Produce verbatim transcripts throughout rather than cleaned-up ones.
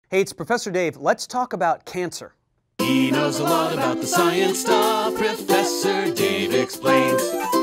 Hey, it's Professor Dave. Let's talk about cancer. He knows a lot about the science stuff. Professor Dave explains.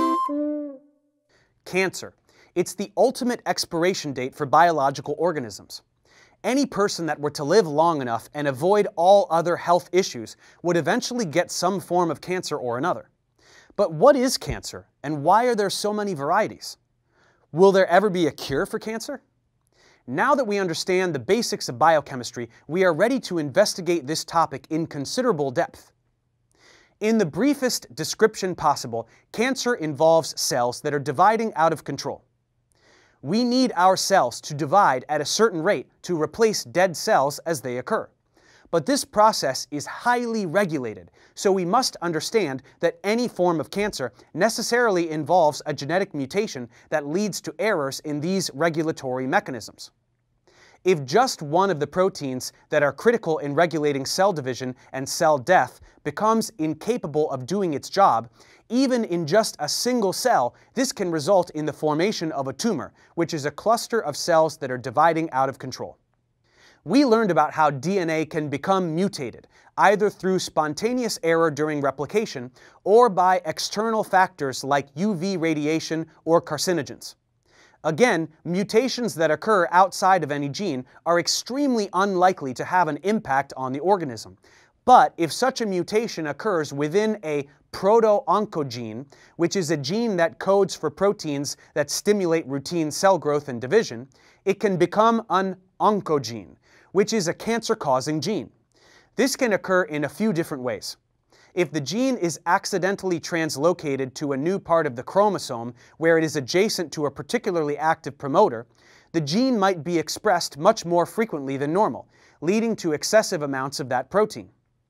Cancer. It's the ultimate expiration date for biological organisms. Any person that were to live long enough and avoid all other health issues would eventually get some form of cancer or another. But what is cancer, and why are there so many varieties? Will there ever be a cure for cancer? Now that we understand the basics of biochemistry, we are ready to investigate this topic in considerable depth. In the briefest description possible, cancer involves cells that are dividing out of control. We need our cells to divide at a certain rate to replace dead cells as they occur. But this process is highly regulated, so we must understand that any form of cancer necessarily involves a genetic mutation that leads to errors in these regulatory mechanisms. If just one of the proteins that are critical in regulating cell division and cell death becomes incapable of doing its job, even in just a single cell, this can result in the formation of a tumor, which is a cluster of cells that are dividing out of control. We learned about how D N A can become mutated, either through spontaneous error during replication or by external factors like U V radiation or carcinogens. Again, mutations that occur outside of any gene are extremely unlikely to have an impact on the organism. But if such a mutation occurs within a proto-oncogene, which is a gene that codes for proteins that stimulate routine cell growth and division, it can become an oncogene, which is a cancer-causing gene. This can occur in a few different ways. If the gene is accidentally translocated to a new part of the chromosome where it is adjacent to a particularly active promoter, the gene might be expressed much more frequently than normal, leading to excessive amounts of that protein.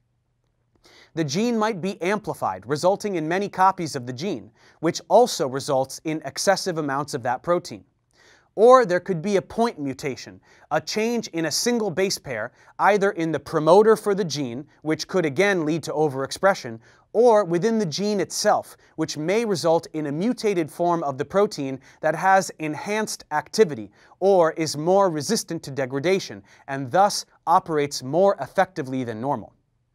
The gene might be amplified, resulting in many copies of the gene, which also results in excessive amounts of that protein. Or there could be a point mutation, a change in a single base pair, either in the promoter for the gene, which could again lead to overexpression, or within the gene itself, which may result in a mutated form of the protein that has enhanced activity, or is more resistant to degradation, and thus operates more effectively than normal.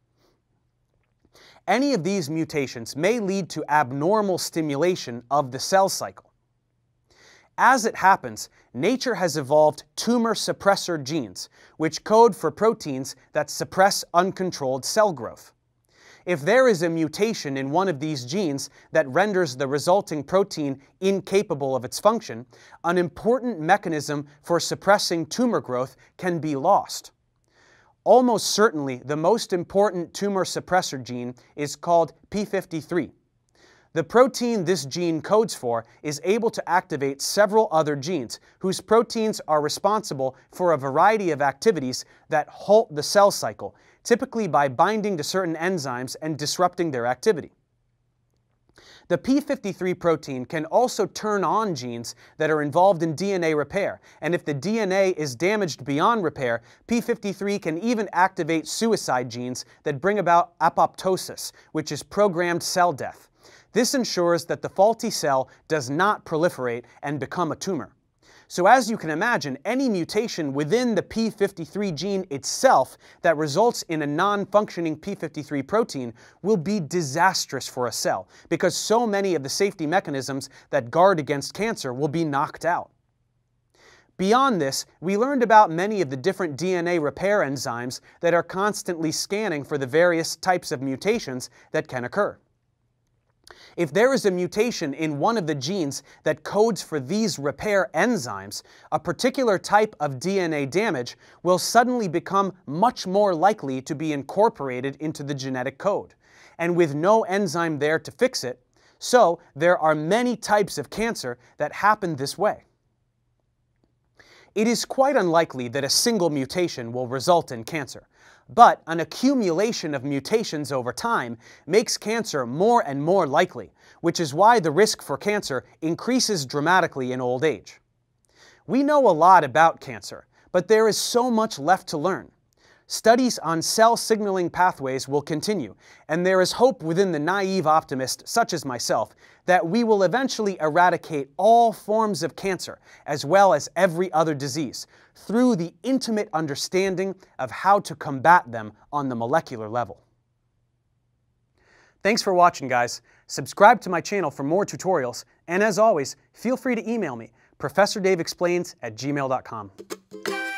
Any of these mutations may lead to abnormal stimulation of the cell cycle. As it happens, nature has evolved tumor-suppressor genes, which code for proteins that suppress uncontrolled cell growth. If there is a mutation in one of these genes that renders the resulting protein incapable of its function, an important mechanism for suppressing tumor growth can be lost. Almost certainly, the most important tumor suppressor gene is called P fifty-three. The protein this gene codes for is able to activate several other genes, whose proteins are responsible for a variety of activities that halt the cell cycle, typically by binding to certain enzymes and disrupting their activity. The P fifty-three protein can also turn on genes that are involved in D N A repair, and if the D N A is damaged beyond repair, P fifty-three can even activate suicide genes that bring about apoptosis, which is programmed cell death. This ensures that the faulty cell does not proliferate and become a tumor. So as you can imagine, any mutation within the P fifty-three gene itself that results in a non-functioning P fifty-three protein will be disastrous for a cell, because so many of the safety mechanisms that guard against cancer will be knocked out. Beyond this, we learned about many of the different D N A repair enzymes that are constantly scanning for the various types of mutations that can occur. If there is a mutation in one of the genes that codes for these repair enzymes, a particular type of D N A damage will suddenly become much more likely to be incorporated into the genetic code, and with no enzyme there to fix it, so there are many types of cancer that happen this way. It is quite unlikely that a single mutation will result in cancer, but an accumulation of mutations over time makes cancer more and more likely, which is why the risk for cancer increases dramatically in old age. We know a lot about cancer, but there is so much left to learn. Studies on cell signaling pathways will continue, and there is hope within the naive optimist, such as myself, that we will eventually eradicate all forms of cancer, as well as every other disease, through the intimate understanding of how to combat them on the molecular level. Thanks for watching, guys. Subscribe to my channel for more tutorials, and as always, feel free to email me, professor dave explains at gmail dot com.